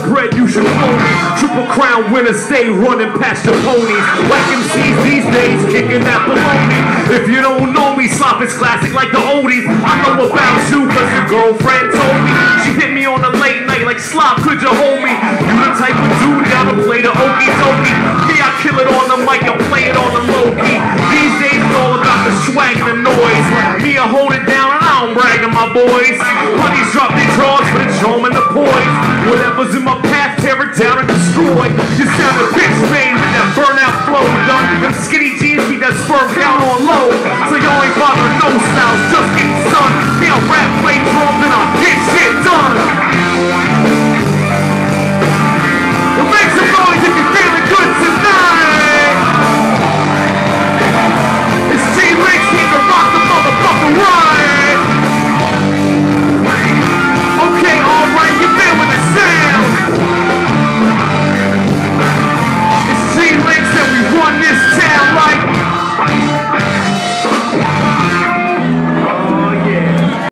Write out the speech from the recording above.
bread, you should own me. Triple crown winners stay running past your ponies. Like MCs these days, kicking that baloney. If you don't know me, Slop is classic like the oldies. I know about you cause your girlfriend told me. She hit me on a late night like, Slop, could you hold me? You the type of dude that'll play the okie dokie. Me, I kill it on the mic and play it on the low key. These days it's all about the swag and the noise. Me, I hold it down and I don't brag on my boys. Honeys drop their drawers for the charm and the poise. Whatever's in my